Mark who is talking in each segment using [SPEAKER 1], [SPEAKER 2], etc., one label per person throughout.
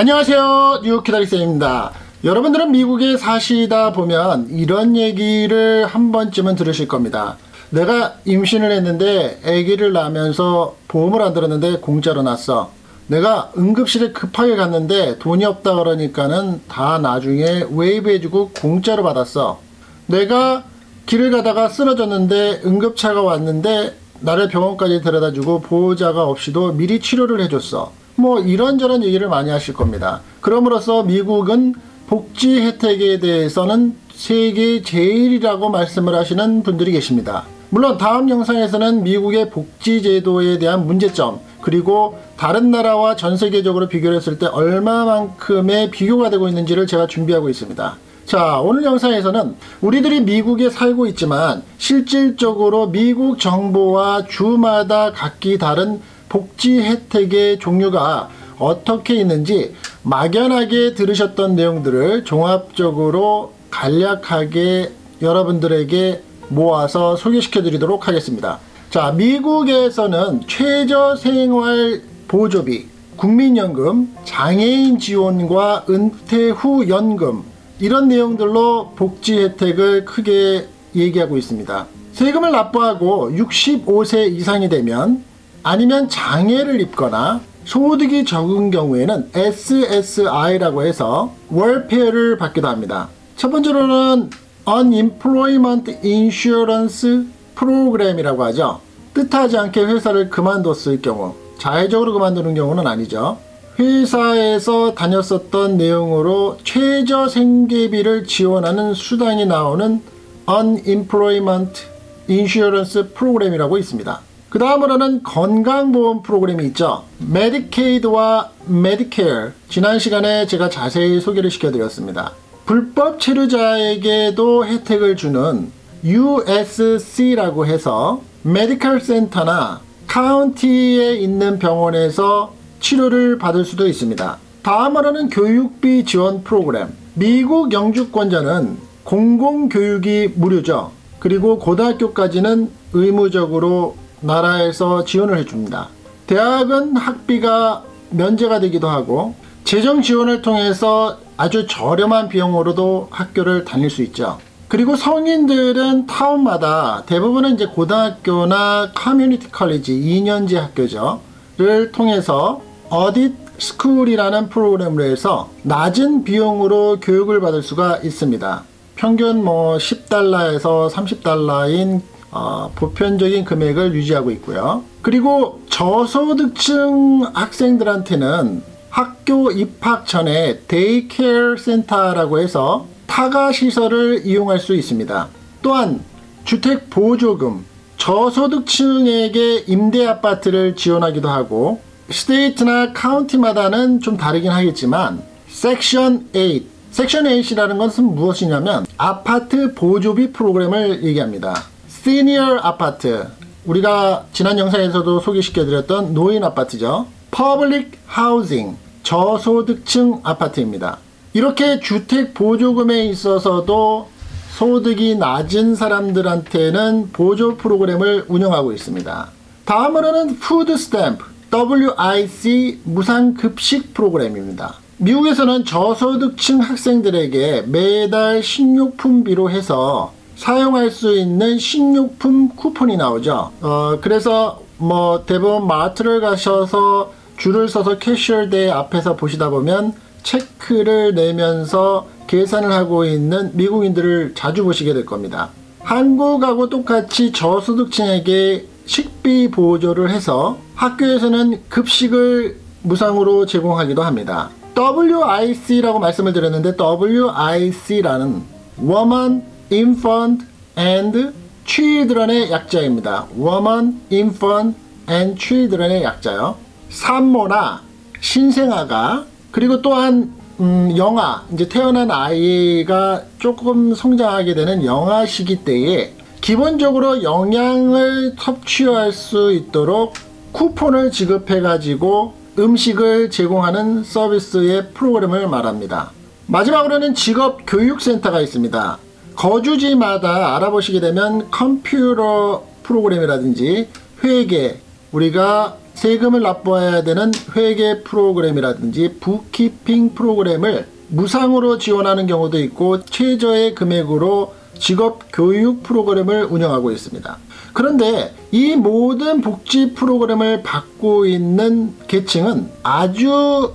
[SPEAKER 1] 안녕하세요, 뉴키다리쌤입니다. 여러분들은 미국에 사시다 보면 이런 얘기를 한 번쯤은 들으실 겁니다. 내가 임신을 했는데 아기를 낳으면서 보험을 안 들었는데 공짜로 났어. 내가 응급실에 급하게 갔는데 돈이 없다 그러니까는 다 나중에 웨이브 해주고 공짜로 받았어. 내가 길을 가다가 쓰러졌는데 응급차가 왔는데 나를 병원까지 데려다주고 보호자가 없이도 미리 치료를 해줬어. 뭐 이런저런 얘기를 많이 하실 겁니다. 그럼으로써 미국은 복지 혜택에 대해서는 세계 제일이라고 말씀을 하시는 분들이 계십니다. 물론 다음 영상에서는 미국의 복지 제도에 대한 문제점, 그리고 다른 나라와 전 세계적으로 비교를 했을 때 얼마만큼의 비교가 되고 있는지를 제가 준비하고 있습니다. 자, 오늘 영상에서는 우리들이 미국에 살고 있지만 실질적으로 미국 정부와 주마다 각기 다른 복지 혜택의 종류가 어떻게 있는지 막연하게 들으셨던 내용들을 종합적으로 간략하게 여러분들에게 모아서 소개시켜 드리도록 하겠습니다. 자, 미국에서는 최저생활보조비, 국민연금, 장애인 지원과 은퇴 후 연금, 이런 내용들로 복지 혜택을 크게 얘기하고 있습니다. 세금을 납부하고 65세 이상이 되면, 아니면 장애를 입거나 소득이 적은 경우에는 SSI라고 해서 월페어를 받기도 합니다. 첫 번째로는 Unemployment Insurance Program이라고 하죠. 뜻하지 않게 회사를 그만뒀을 경우, 자해적으로 그만두는 경우는 아니죠. 회사에서 다녔었던 내용으로 최저 생계비를 지원하는 수당이 나오는 Unemployment Insurance Program이라고 있습니다. 그 다음으로는 건강보험 프로그램이 있죠. 메디케이드와 메디케어, 지난 시간에 제가 자세히 소개를 시켜드렸습니다. 불법 체류자에게도 혜택을 주는 USC라고 해서 메디컬 센터나 카운티에 있는 병원에서 치료를 받을 수도 있습니다. 다음으로는 교육비 지원 프로그램. 미국 영주권자는 공공교육이 무료죠. 그리고 고등학교까지는 의무적으로 나라에서 지원을 해줍니다. 대학은 학비가 면제가 되기도 하고 재정 지원을 통해서 아주 저렴한 비용으로도 학교를 다닐 수 있죠. 그리고 성인들은 타운마다 대부분은 이제 고등학교나 커뮤니티 컬리지 2년제 학교죠. 를 통해서 어딧 스쿨이라는 프로그램을 해서 낮은 비용으로 교육을 받을 수가 있습니다. 평균 뭐 10달러에서 30달러인 보편적인 금액을 유지하고 있고요. 그리고 저소득층 학생들한테는 학교 입학 전에 데이케어 센터라고 해서 타가시설을 이용할 수 있습니다. 또한 주택보조금, 저소득층에게 임대아파트를 지원하기도 하고, 스테이트나 카운티마다는 좀 다르긴 하겠지만 섹션 8, 섹션 8이라는 것은 무엇이냐면 아파트 보조비 프로그램을 얘기합니다. 시니어 아파트, 우리가 지난 영상에서도 소개시켜드렸던 노인 아파트죠. 퍼블릭 하우징, 저소득층 아파트입니다. 이렇게 주택 보조금에 있어서도 소득이 낮은 사람들한테는 보조 프로그램을 운영하고 있습니다. 다음으로는 푸드 스탬프, WIC 무상급식 프로그램입니다. 미국에서는 저소득층 학생들에게 매달 식료품비로 해서 사용할 수 있는 식료품 쿠폰이 나오죠. 그래서 뭐 대부분 마트를 가셔서 줄을 서서 캐셔대 앞에서 보시다 보면 체크를 내면서 계산을 하고 있는 미국인들을 자주 보시게 될 겁니다. 한국하고 똑같이 저소득층에게 식비 보조를 해서 학교에서는 급식을 무상으로 제공하기도 합니다. WIC라고 말씀을 드렸는데 WIC라는 Woman, Infant and Children의 약자입니다. Woman, Infant and Children의 약자요. 산모나 신생아가, 그리고 또한 영아, 이제 태어난 아이가 조금 성장하게 되는 영아 시기 때에 기본적으로 영양을 섭취할 수 있도록 쿠폰을 지급해 가지고 음식을 제공하는 서비스의 프로그램을 말합니다. 마지막으로는 직업교육센터가 있습니다. 거주지마다 알아보시게 되면 컴퓨터 프로그램이라든지 회계, 우리가 세금을 납부해야 되는 회계 프로그램이라든지 북키핑 프로그램을 무상으로 지원하는 경우도 있고 최저의 금액으로 직업 교육 프로그램을 운영하고 있습니다. 그런데 이 모든 복지 프로그램을 받고 있는 계층은 아주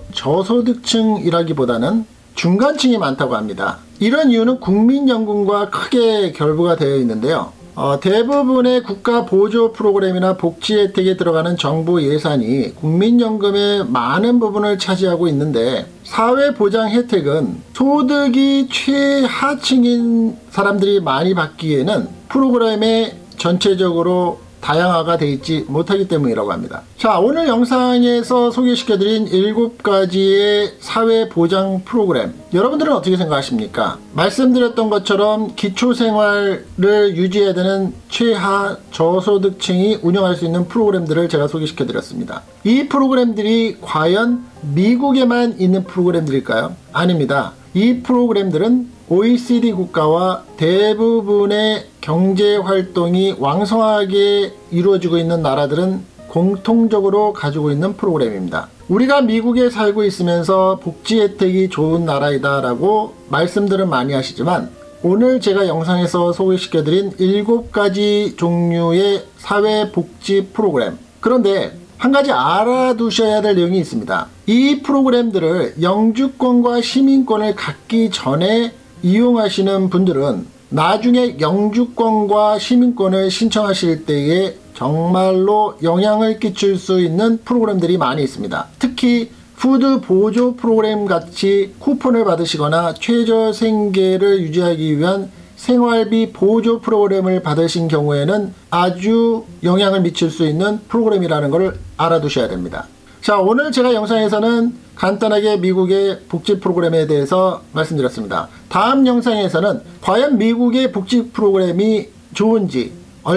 [SPEAKER 1] 저소득층이라기보다는 중간층이 많다고 합니다. 이런 이유는 국민연금과 크게 결부가 되어 있는데요. 대부분의 국가 보조 프로그램이나 복지 혜택에 들어가는 정부 예산이 국민연금의 많은 부분을 차지하고 있는데 사회보장 혜택은 소득이 최하층인 사람들이 많이 받기에는 프로그램에 전체적으로 다양화가 되어 있지 못하기 때문이라고 합니다. 자, 오늘 영상에서 소개시켜드린 7가지의 사회보장 프로그램, 여러분들은 어떻게 생각하십니까? 말씀드렸던 것처럼 기초생활을 유지해야 되는 최하 저소득층이 운영할 수 있는 프로그램들을 제가 소개시켜드렸습니다. 이 프로그램들이 과연 미국에만 있는 프로그램들일까요? 아닙니다. 이 프로그램들은 OECD 국가와 대부분의 경제활동이 왕성하게 이루어지고 있는 나라들은 공통적으로 가지고 있는 프로그램입니다. 우리가 미국에 살고 있으면서 복지 혜택이 좋은 나라이다 라고 말씀들은 많이 하시지만 오늘 제가 영상에서 소개시켜드린 7가지 종류의 사회복지 프로그램, 그런데 한 가지 알아두셔야 될 내용이 있습니다. 이 프로그램들을 영주권과 시민권을 갖기 전에 이용하시는 분들은 나중에 영주권과 시민권을 신청하실 때에 정말로 영향을 끼칠 수 있는 프로그램들이 많이 있습니다. 특히 푸드 보조 프로그램 같이 쿠폰을 받으시거나 최저 생계를 유지하기 위한 생활비 보조 프로그램을 받으신 경우에는 아주 영향을 미칠 수 있는 프로그램이라는 것을 알아두셔야 됩니다. 자, 오늘 제가 영상에서는 간단하게 미국의 복지 프로그램에 대해서 말씀드렸습니다. 다음 영상에서는 과연 미국의 복지 프로그램이 좋은지,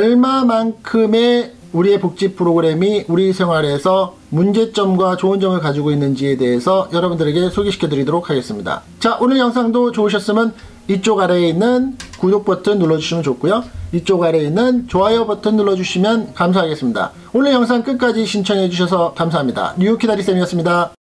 [SPEAKER 1] 얼마만큼의 우리의 복지 프로그램이 우리 생활에서 문제점과 좋은 점을 가지고 있는지에 대해서 여러분들에게 소개시켜 드리도록 하겠습니다. 자, 오늘 영상도 좋으셨으면 이쪽 아래에 있는 구독 버튼 눌러주시면 좋고요. 이쪽 아래에 있는 좋아요 버튼 눌러주시면 감사하겠습니다. 오늘 영상 끝까지 신청해 주셔서 감사합니다. 뉴욕 키다리쌤이었습니다.